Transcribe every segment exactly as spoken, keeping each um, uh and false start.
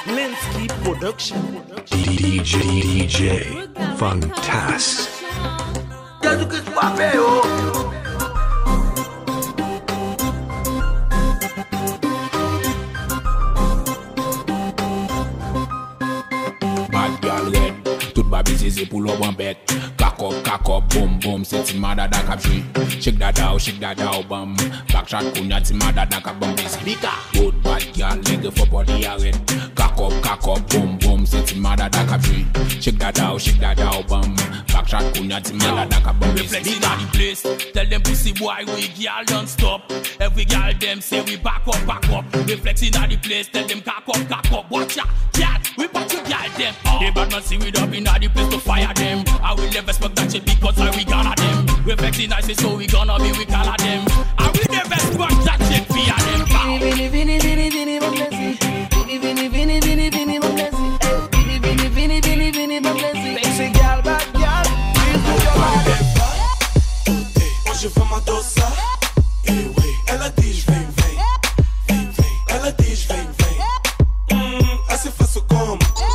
Linsky Production. D J D J Fantastic. Jesus Cristo papel. Bad girl red, tout babi zizi pou lo bon bet. Cock up, cock up, boom boom, c'est ti mada da kapji. Shake that out, shake that out, bam. Back shot kunya ti mada da kap bam busy. Bika, good bad girl, leg for body a red. Cock up, cock up, boom boom, c'est ti mada da kapji. Shake that out, shake that out, bam. Back shot kunya ti mada da kap bam busy. Reflex inna the place, tell them pussy boy we girl don't stop. Every girl them say we back up, back up. Reflex inna the place, tell them cock up, cock up. Watch ya, girl, we back you girl them. The bad man see we up inna the place to fire them. I will never expect that shit because I we gonna them. Reflexing nice so we gonna be we call them. I will never expect that shit fear them. Vini vini vini vini mon plaisir. Vini vini vini vini vini mon plaisir. Vini vini vini vini vini mon plaisir. Sexy girl, bad girl, please do your body. Hoje vamos adoçar. Ela diz vem, vem, vem, vem. Ela diz vem, vem. Hum, assim faço como?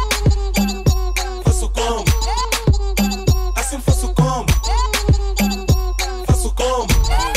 Faço como? Assim faço como? Faço como?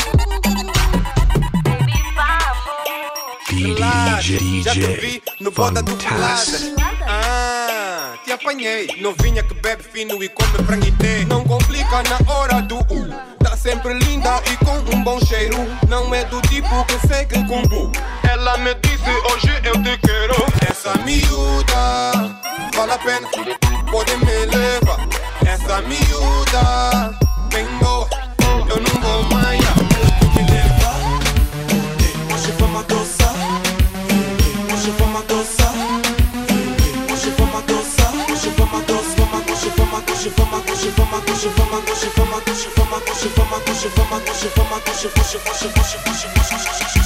D Já te J vi no boda do Fantastic. Ah, te apanhei. Novinha que bebe fino e come franguité. Não complica na hora do U. Tá sempre linda e com um bom cheiro. Não é do tipo que segue com bu. Ela me disse hoje eu te quero. Essa miúda vale a pena, pode me levar. Essa miúda bem boa, eu não vou mais. Me leva. Hoje vamos adoçar. Hoje vamos adoçar. Hoje vamos adoçar. Hoje vamos adoçar. Hoje vamos hoje vamos hoje vamos hoje vamos hoje vamos hoje vamos hoje vamos hoje vamos hoje vamos hoje hoje hoje hoje hoje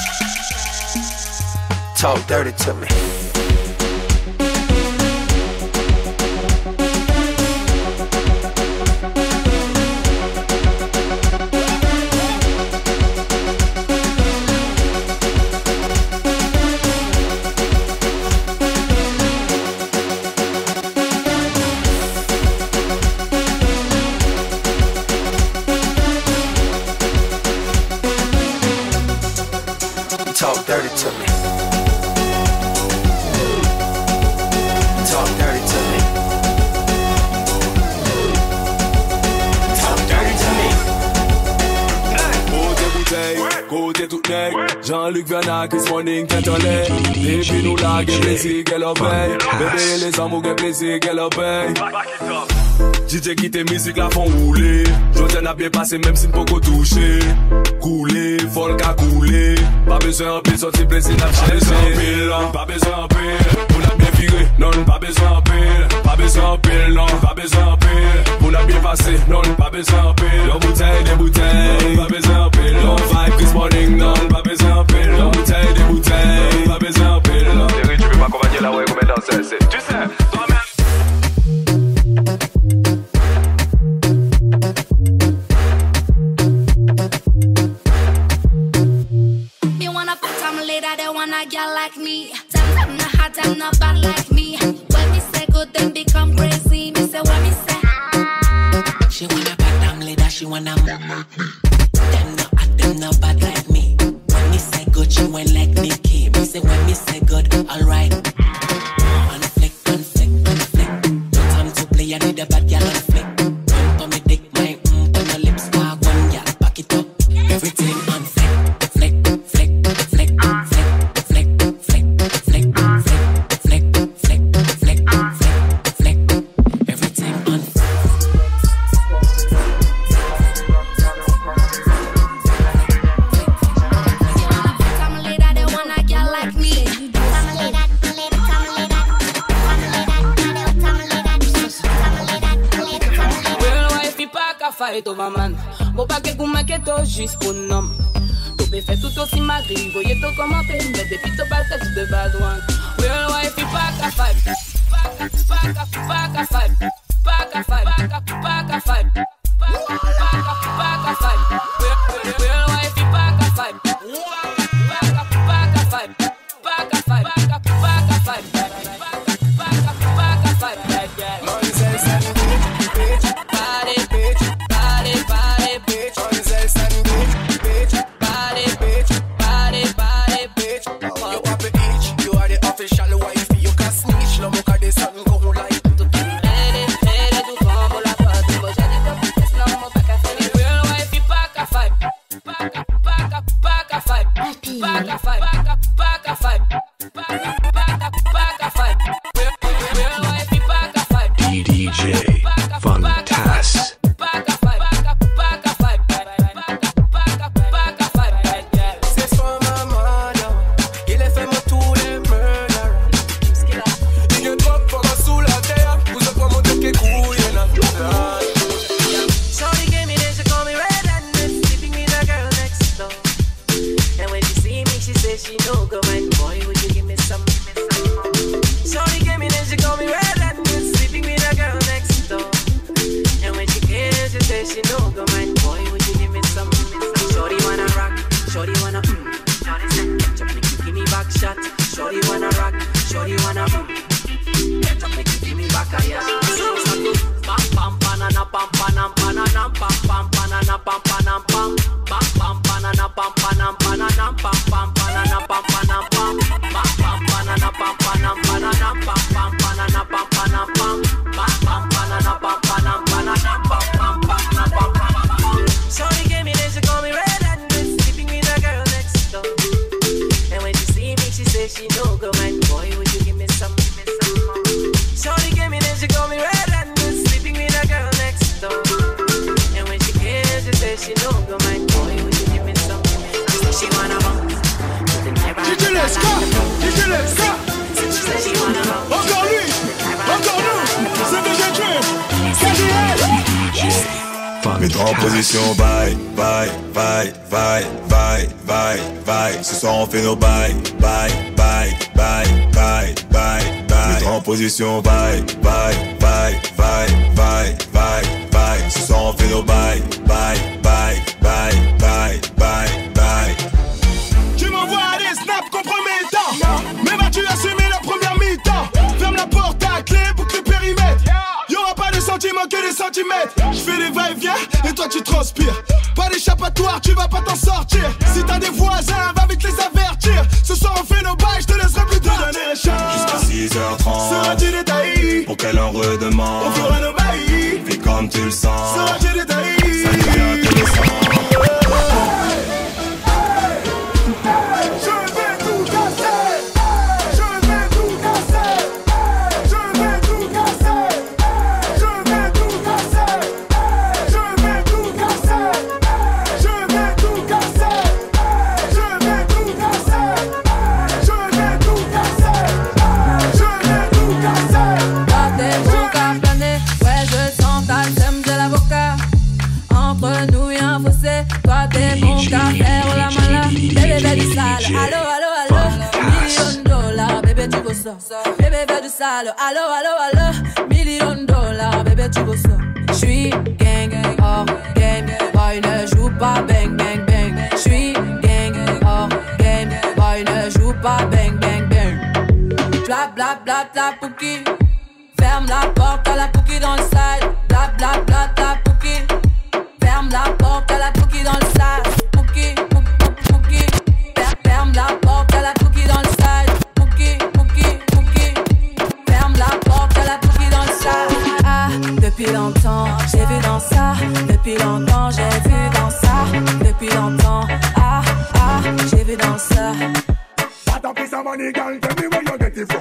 Talk dirty to me. Talk dirty to me. Talk dirty to me. Talk dirty to me. Côté bouteille, côté toute nègre. Jean-Luc Vernat, Chris Morning, tête en lait. Depuis nous là, qu'elle plaisir, qu'elle obéit. Bébé, les amours, qu'elle plaisir, qu'elle obéit. D J qui tes musiques la font rouler. J'en ai bien passé même si ne peut pas toucher. Couler, folk à couler. Pas besoin de pile, sortir plaisir n'a pas besoin de pile. Pas besoin de pile, pour la bien virer. Non, pas besoin de pile. Pas besoin de pile, non, pas besoin de pile. Pour la bien passer, non, pas besoin de pile. Nos bouteilles, des bouteilles, pas besoin de pile. Non, vibe, Chris Morning, non, pas besoin de pile. Nos bouteilles, des bouteilles, pas besoin de pile. Chérie, tu peux pas accompagner la ouais comme dans celle-ci. Tu sais, toi-même. A girl like me, them not hot, them not bad like me. When me say good, them become crazy. Me say when me say she wanna bad damn leader, she wanna move like me. Them not hot, them not bad like me. When me say good, she went like Nicki. Me say when me say good, alright. On flick, on flick, on flick. No time to play, I need a bad girl on flick. Jump on me dick, my mm, on your lips, walk one, yeah, back it up. Everything on flick, flick, flick, flick, flick. Fight over man, bon pas que vous m'inquiétez juste pour nom. Tout peut faire tout aussi magri, voyez tout commenter, mais depuis tout pas texte de bad one. Real wife, il pas qu'à fight, pas qu'à, pas qu'à fight, pas qu'à fight, pas qu'à, pas qu'à fight, pas qu'à, pas qu'à fight. Real wife, il pas qu'à fight, pas qu'à, pas qu'à fight, pas qu'à fight, pas qu'à, pas qu'à fight. pam. Pam pam banana pam pam banana pam pam banana pam pam pam. Pam pam banana pam pam banana pam pam banana pam pam. Shorty gave me this, she call me red and good, sleeping with a girl next door. And when she see me, she say she no go man. Boy, would you give me some, give me some more? Shorty gave me this, she call me red and good, sleeping with a girl next door. And when she came, she say she no go man. Boy, would you give me some? She say she wanna bump. D J Leska, D J Leska. Encore lui, encore nous, c'est D J Dream. Mets-toi en position, bye, bye, bye, bye, bye, bye, bye. Ce soir on fait nos bye, bye, bye, bye, bye, bye, bye. Mets-toi en position, bye, bye, bye, bye, bye, bye, bye. Ce soir on fait nos bye, bye, bye, bye, bye, bye, bye. Tu m'envoies des snaps compromettants, mais vas-tu assumer la première mi-temps? Ferme la porte à clé, boucle le périmètre. Y'aura pas de sentiments que des centimètres. J'fais des va-et-vient et toi tu transpires. Pas d'échappatoire, tu vas pas t'en sortir. Si t'as des voisins, va vite les avertir. Ce soir on fait nos bails, je te laisserai plus te donner les chances. Jusqu'à six heures trente, seras-tu détaillé? Pour qu'elle en redemande, on fera nos bails. Fais comme tu le sens, seras-tu détaillé? Ça devient intéressant. Allo, allo, allo, million dollars, bébé tu veux ça. Bébé veut du sale, allo, allo, allo, million dollars, bébé tu veux ça. J'suis gang, hors game, boy ne joue pas bang, bang, bang. J'suis gang, hors game, boy ne joue pas bang, bang, bang. Bla bla bla bla pouki, ferme la porte à la pouki dans le sale. Bla bla bla bla pouki, ferme la porte à la pouki dans le sale. Pouki, pouki, ferme la porte à la pouki dans le sale. Pouki, pouki, pouki, ferme la porte à la pouki dans le sale. Ah, depuis longtemps, j'ai vu dans ça. Depuis longtemps, j'ai vu dans ça. Depuis longtemps, ah, ah, j'ai vu dans ça. What a piece of money, girl, tell me where you get it from.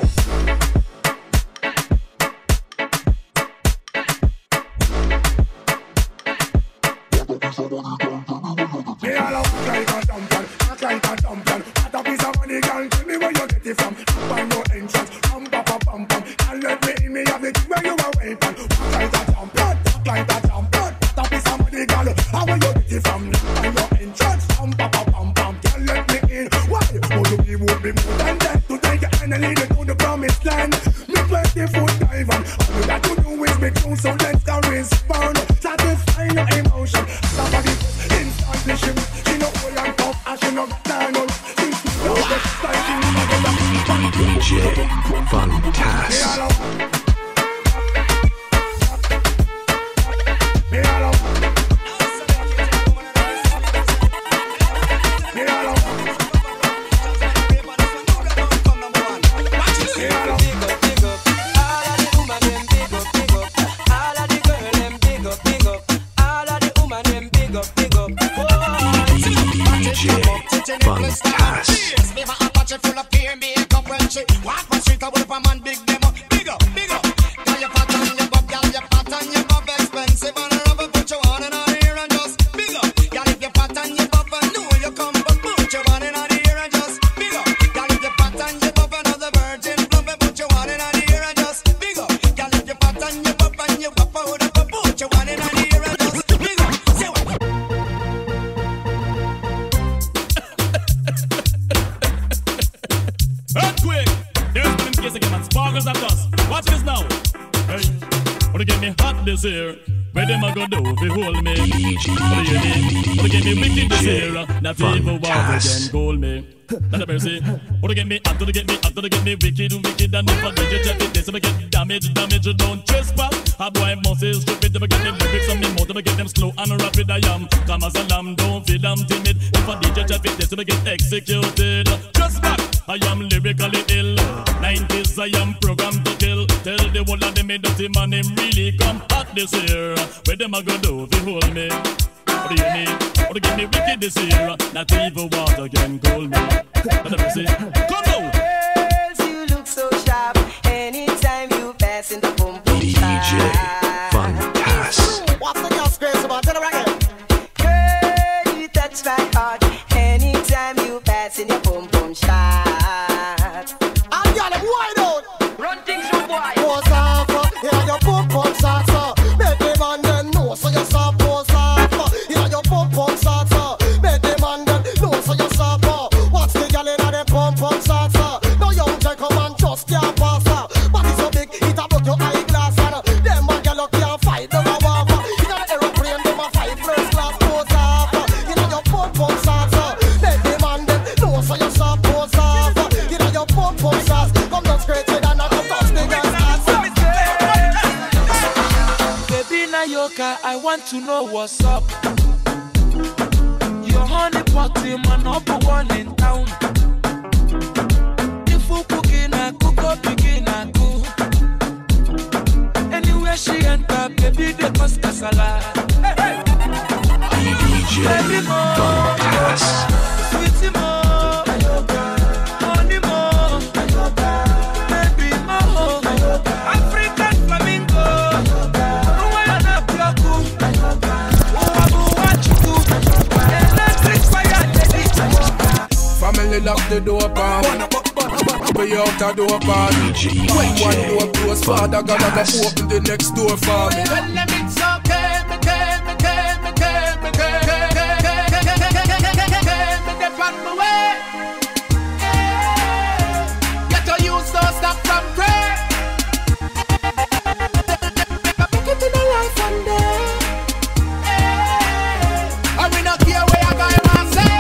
Me all out like a champion, act like a champion. What a piece of money, girl, tell me where you get it from. Find no entrance, pam pam pam pam pam. And let me in, me have the thing where you are waiting. Act like a champion, act like a champion. What a piece of money, girl, how where you get it from? Find no entrance, pam pam pam pam pam. Can't let me in. Why? Would you be, would be more than that to take your hand and lead you to the promised land? Me twenty foot dive and all you got to do is make two, so let's go respond. Satisfy your emotion. Somebody instantly she, she no hold and tough and she no turn up. She's no best like you. D J Fantastic. Where them a go do if you hold me? What do you mean? What do get me wicked this year? Not even walk again, call me. Not a mercy. What do get me? After to get me, after to get me wicked, wicked, and if I did you check it, this I get damage, damage. Don't trespass. A boy must say stupid. If I get them lyrics on me mouth, if I get them slow and rapid, I am calm as a lamb. Don't feel I'm timid. If I did you check it, this I get executed. Just back. I am lyrically ill. nineties I am programmed to kill. Tell the whole of them me dirty man him really come hot this year. Where them a go do if you hold me? What do you need? What do give me wicked this year? Not even water can cool me. Let me see. Come on. Girls, you look so sharp. Anytime you pass in the boom boom D J Fantas. What's the girl's crazy about? Tell her again. Girl, you touch my heart. Anytime you pass in your boom boom shot. I'm got them wide out. Run things on wide. Pose off, yeah, your boom boom shot, so make the man then know, so you stop pose off. Yeah, your boom boom shot, so make the man then know, so you stop. Watch the girl in the boom boom shot, so no young gentleman just can't pass her. Body so big, it a broke your eyeglass, and them a girl can't fight the war. You got an aeroplane, them a fight first class. Pose off, you know your boom boom shot, so make the man then know, so you stop pose off. You know your boom boom shots, come down straight to the knock and touch the girl's ass. Baby Nayoka, I want to know what's up. Your honey pot team are number one in town. If you cooking a cook up, begin a cook. Anywhere she enter, baby, they cause casala. Hey, hey. D J Fantas. Sweetie mo, honey mo, baby mo, African flamingo, Rwanda plaku, Uwabu wachuku, electric fire lady. Family lock the door, pan. We out the door, pan. When one door close, father gotta go open the next door for me. When them it's okay, me care, me care, me care, me care, me dip on my way. Get to use those stuff from prayer. Make it in a life one day. I will not care where I go and say.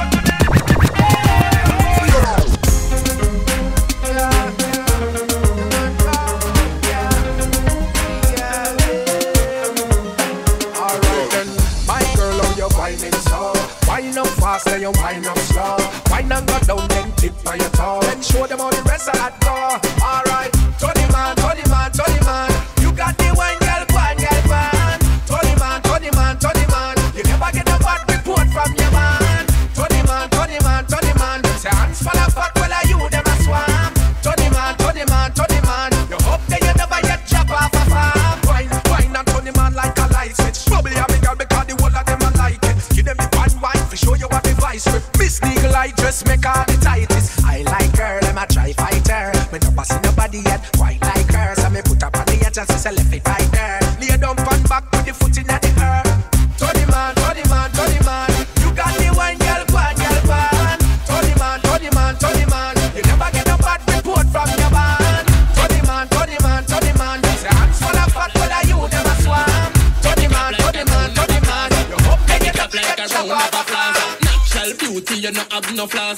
Alright then, my girl, how you whining so? Wine up fast, then you wine up slow. Wine and go down, then tip by your toe. Then show them how the rest of that go. Alright, Tony man, Tony man, Tony man. You got the wine, girl, wine, girl, man. Tony man, Tony man, Tony man. You never get a bad report from your man. Tony man, Tony man, Tony man. Say hands full of fat, well, are you them a swam? Tony man, Tony man, Tony man. You hope that you never get chop off a farm. Wine, wine and Tony man like a light switch. Bubble ya, me girl, because the whole of them a like it. Give them the one wine, for show you what the vice with. Miss Legal, I just make all the tightest. I like her, let me try fight her. Me never see nobody yet quite like her. So me put up on the edge and say, left it fight her. Lay down pan back with the foot in the earth. Tony man, Tony man, Tony man. You got the wine, girl, one, girl, one. Tony man, Tony man, Tony man. You never get a bad report from your man. Tony man, Tony man, Tony man. Say hands full of fat, well, are you them a swam? Tony man, Tony man, Tony man. You hope they get up like a round of a plaza. Natural beauty, you not have no flaws.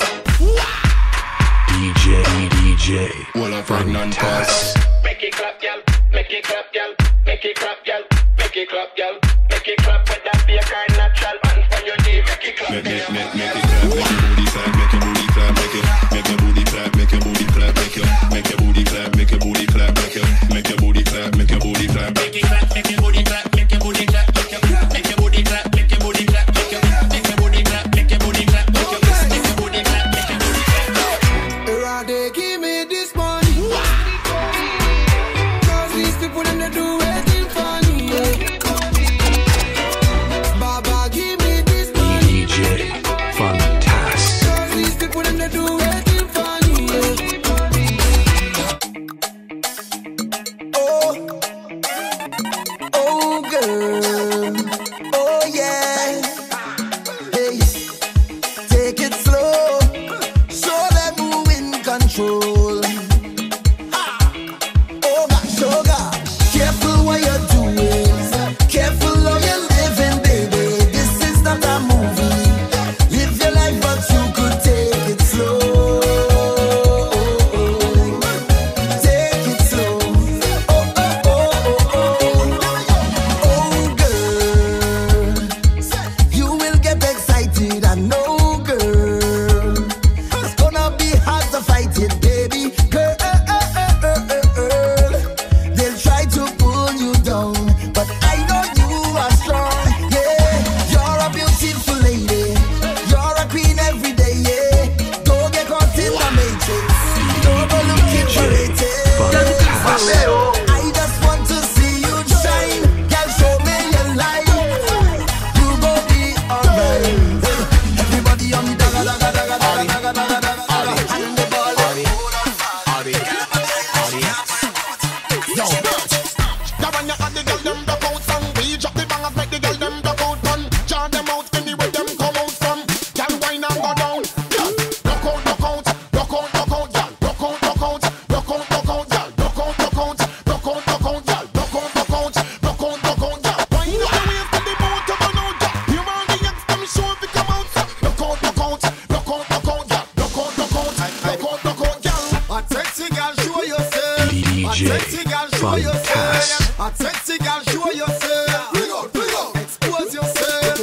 D J D J Fantas. Make it clap, girl. Make it clap, girl. Make it clap, girl. Make it clap, girl. Make it clap with that be a kind natural man for your knee. Make it clap, Make it, make, make it clap, make your booty clap, make your booty clap, make it, make your booty clap, make your, make your booty clap, make your booty clap, make your, make your booty clap, make your booty clap, make your, make it clap, make your booty clap, make your booty clap, make your, make your booty clap, make your booty clap, make your, make your booty clap, make your booty clap, make your, make your booty clap, make your booty clap. They give me this money, cause these people in the do anything funny. Baba, give me this money. D J Fantas. Cause these people in the do anything funny. Oh, oh girl, oh yeah. Hey, take it slow, show them who in control. sexy girl, show yourself. A sexy girl, show yourself. Bring out, bring out, expose yourself.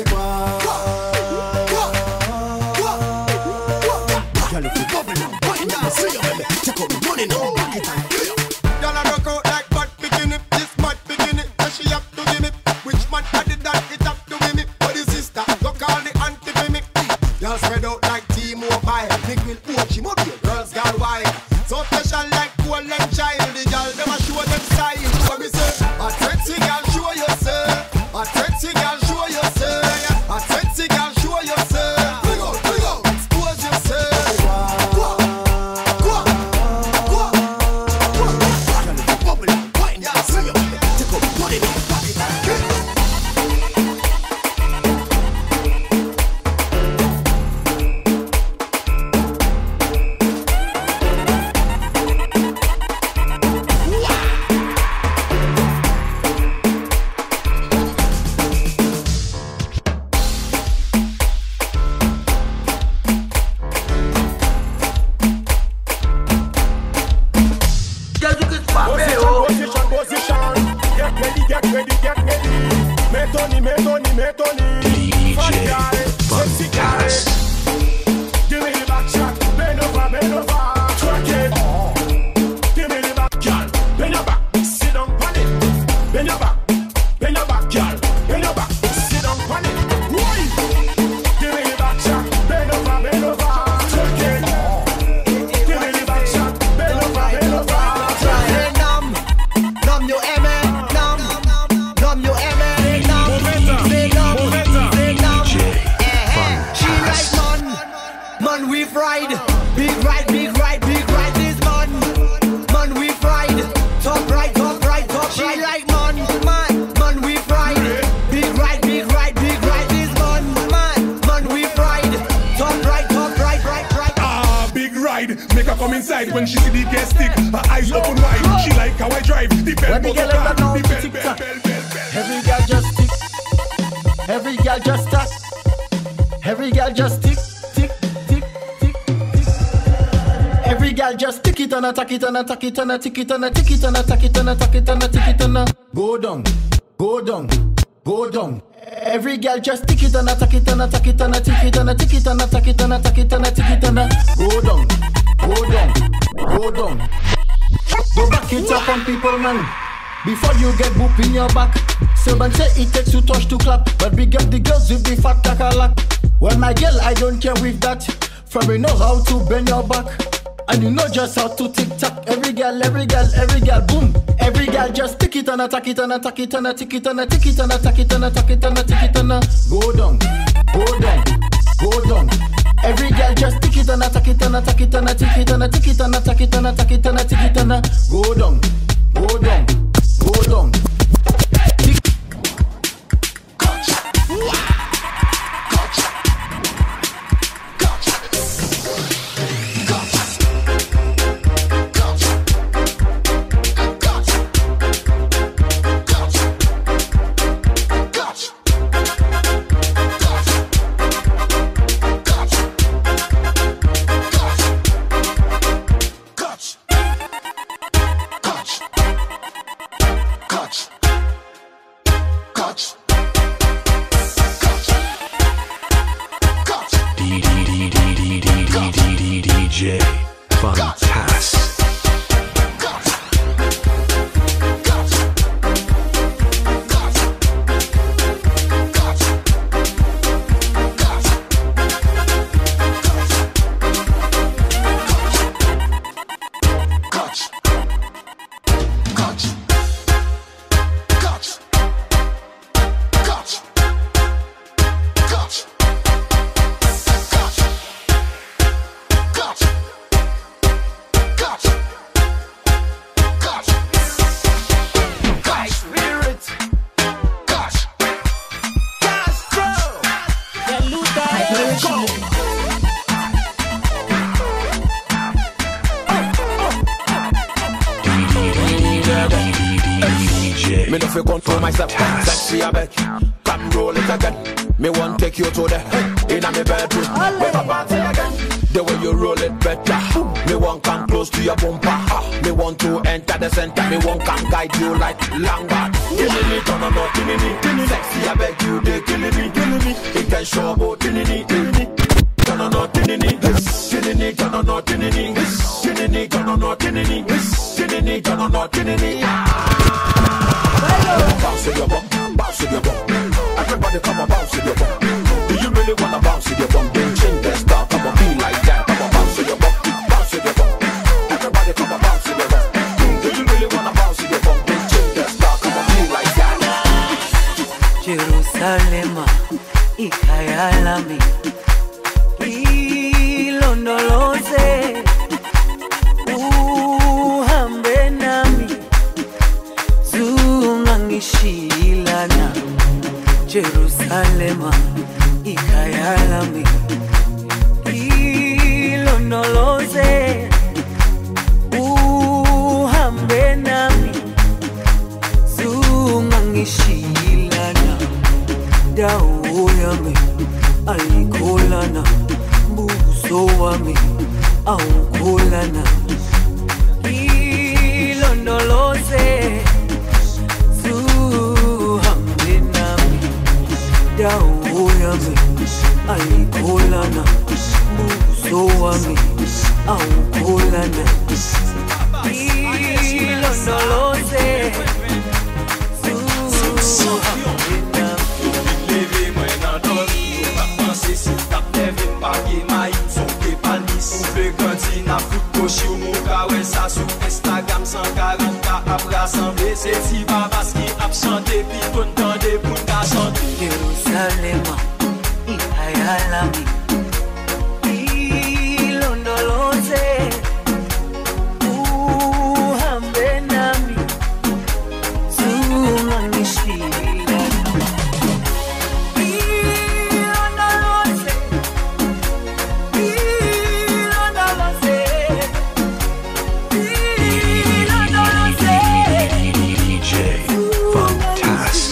Girl, if you bubble now, wind down, see you, baby. Check out the money now, back it and clear. Girl, I rock out like bad bikini. This mad bikini, and she have to give me. Which man had it that it have to give me? But the sister, go call the auntie for me. Girl spread out like T-Mobile. Big will coach him up here, girls gone wild. So special like cool and child. The girl, them a show them style. What me say? A sexy girl, show yourself. A sexy girl, show yourself. A sexy girl, show yourself. Bring out, bring out, expose yourself. Go on, go on, go on, go on. Girl, if you bubble and wine, yeah, see you. Take up money, now, pocket and kill. When she see the gas stick, her eyes open wide. She like how I drive. The bell bell bell bell bell bell. Every girl just tick. Every girl just tack. Every girl just tick, tick, tick, tick, tick. Every girl just tick it and attack it and attack it and tick it and tick it and attack it and attack it and tick it and go down, go down, go down. Every girl just tick it and attack it and attack it and tick it and tick it and attack it and attack it and tick it and go down. Go down, go down. Go back it up on people, man. Before you get boop in your back. Someone say it takes two touch to clap, but big up the girls with the fat takalak. Well, my girl, I don't care with that. From you know how to bend your back, and you know just how to tick tock. Every girl, every girl, every girl, boom. Every girl just tick it and attack it and attack it and tick it and tick it and attack it and attack it and tick it and go down, go down, go down. Every girl just tick it and attack it and attack it and tick it and tick it and attack it and attack it and tick it and go down, go down, go down. Tick. Catch, catch, catch, D J Fantastic. Me no fi control myself, sexy I beg. Come roll it again. Me want take you to the inna me bedroom. Make a party again. The way you roll it better. Me want come close to your bumper. Me me want to enter the center. Me won't come guide you like long back. Killing it on a not killing it. Sexy, I beg you, they killing me, killing me. It can show about killing it, killing it. Turn on not killing it, killing it, turn on not killing it, killing it, turn on not killing it, killing it, turn on not killing it. Bounce to your bum, bounce to your bum. Everybody come and bounce to your bum. Do you really wanna bounce to your bum? Then change that style, come on, be like that. Come on, bounce to your bum, bounce to your bum. Everybody come and bounce to your bum. Do you really wanna bounce to your bum? Then change that style, come on, be like that. Jerusalem, ikayalami, ilondoloze, uhambe nami, zungangishilana. Jerusalem, ikayalami, ilondoloze, uhambe nami, zungangishilana. Dawo yami ayikolana, buso wami awukolana. Ilondoloze, zuhambe nami. Dawo yami ayikolana, buso wami awukolana. Ilondoloze, zuhambe nami. Leve mwen nan dol, ou pa panse si tap leve pake may, son ke palmis. Ou fe ganti na fout koshi ou mou ka we sa sou Instagram cent quarante ka ap rassemble. Se ti babas ki ap chante, pi kon tande pou nka chante. Jerusalem, ikayalami, ilondoloze, uhambe nami, zungangishilana. Ilondoloze, ilondoloze, ilondoloze. D J Fantastic.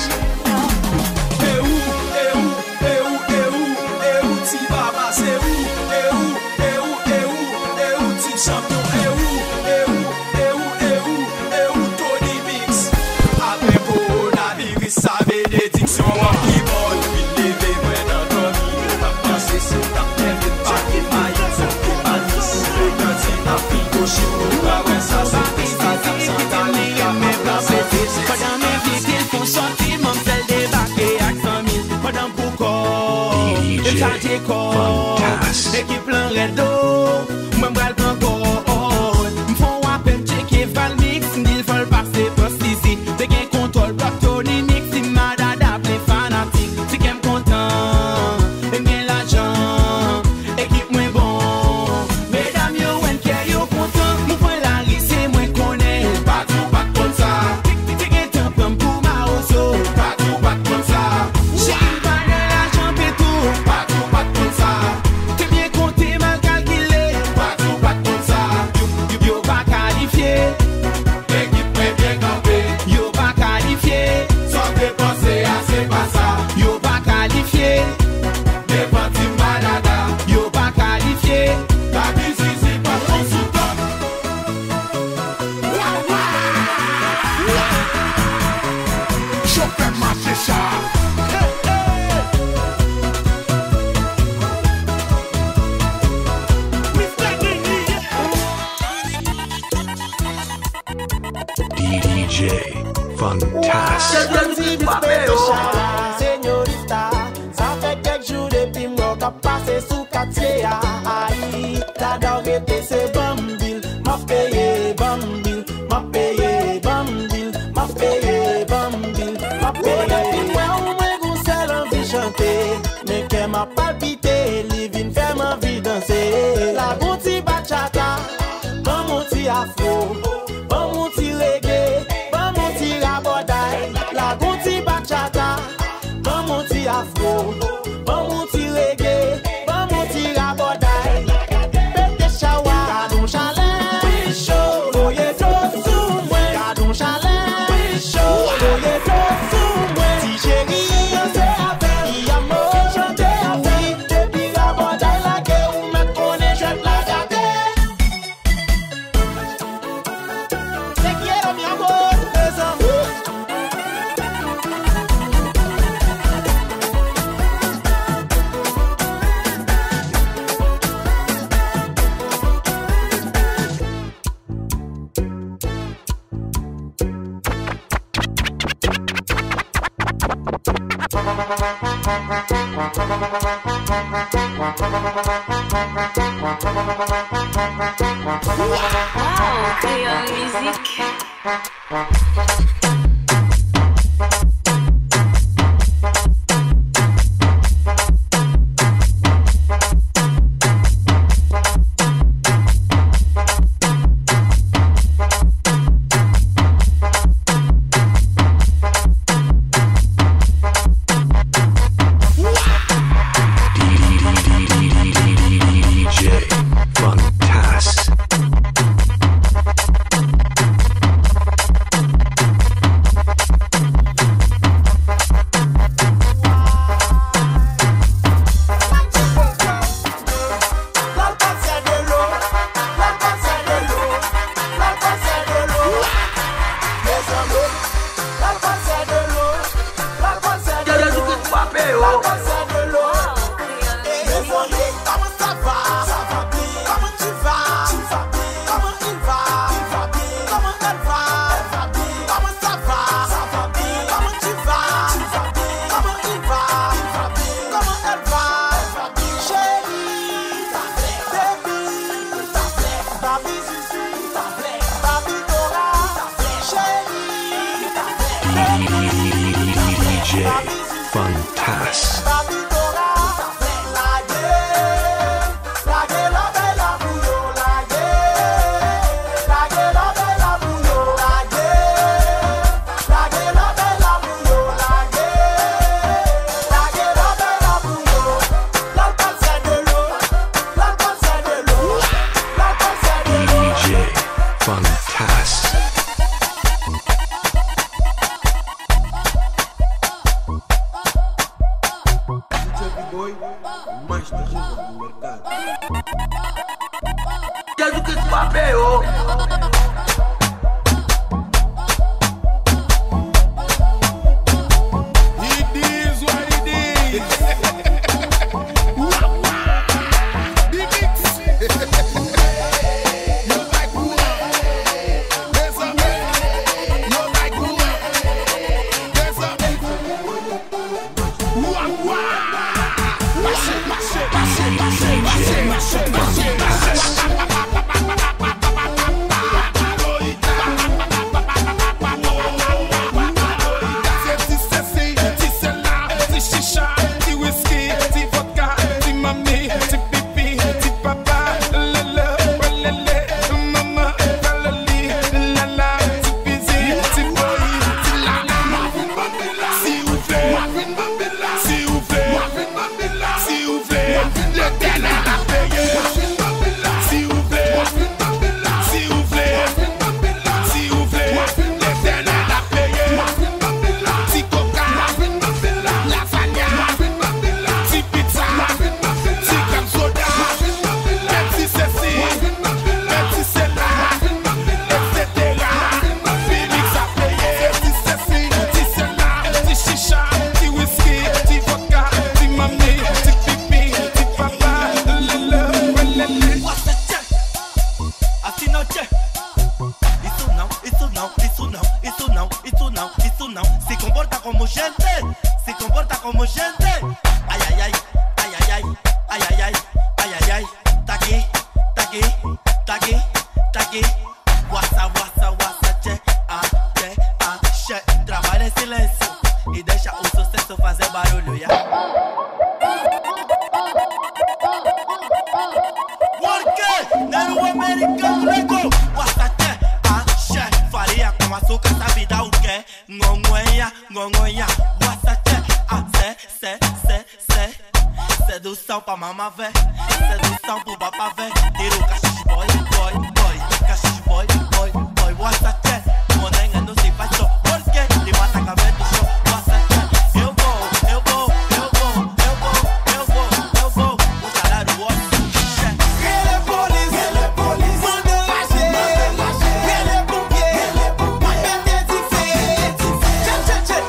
Fantastic. Équipe plein redo, moi m'bral encore. M'font à peine checker Valmix, il faut le passer post ici. T'es qu'un contrôle bloc Tony Mix, il m'a d'appeler fanatique. Si qu'elle content, et bien l'argent, équipe moins bon. Mesdames yo, when care yo content, nous point la rise, moi connais. Pas tout, pas comme ça. T'es qu'un temps pour ma osso. Pas tout, pas comme ça. J'ai une balle l'argent et tout. Pas tout, pas comme ça. T'es bien compté, mal calculé. Pas tout, pas comme ça. Yo, yo pas qualifié. L'équipe est bien campée. Yo pas qualifié. Sans dépenser, c'est pas ça. Yo pas qualifié. Les petits malades. Yo pas qualifié. La musique c'est pas ton sous-top. Je fais marcher ça. D J Fantastic. Señorita, ça fait quelques jours depuis moi qu'a passé sous quartier aïe. T'adores tes c'est bambil, m'a payé bambil, m'a payé bambil, m'a payé bambil, m'a payé. Ouais, on m'a goussé l'envie chanter, mais qu'elle m'a palpité, living fait ma vie danser. La goutti bachata, bon mon petit afro, bon mon petit reggae, bon mon petit rabodaï. La goutti bachata, bon mon petit afro, bon mon petit reggae, bon mon petit rabodaï. Pète chawa, gadon chalet, chaud, voyez tout sous moi. Gadon chalet, chaud, voyez tout sous moi. Si chérie, on s'est appelé, y a mot chanté à vie. Depuis rabodaï la guerre, ou me connaît, je la gâte. Wow, Créole Musique.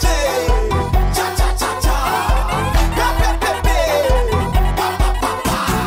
Cha cha cha cha.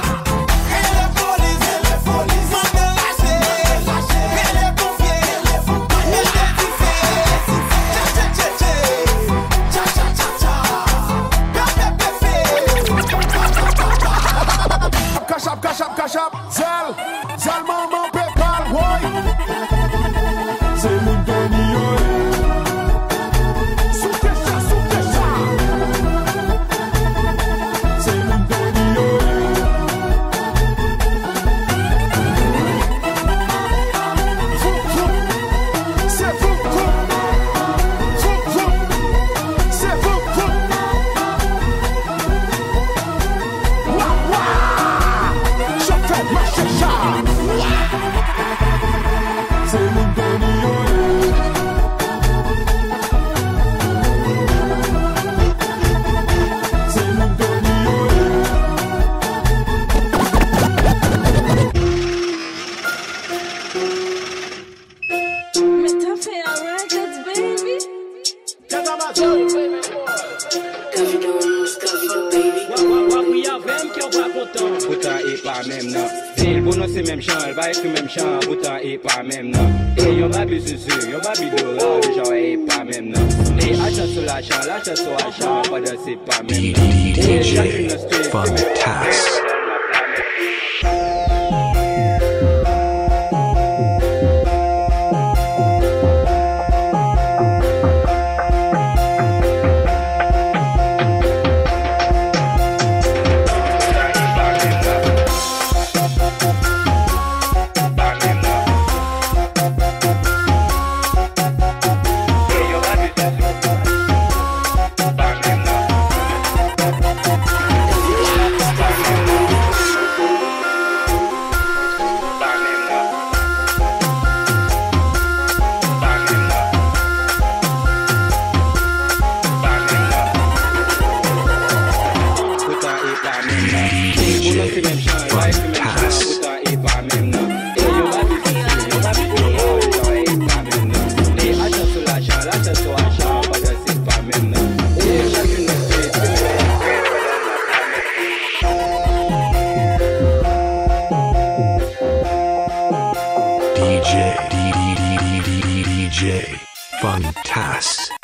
pas même non. Et pour nous c'est même chant, elle va être même chant, pourtant et pas même non. Et yon va bis sur, yon va bidora, le genre et pas même non. Et achat sur l'achat, l'achat sur achat, pas de c'est pas même non. D J Fantastic. D J Fantastic.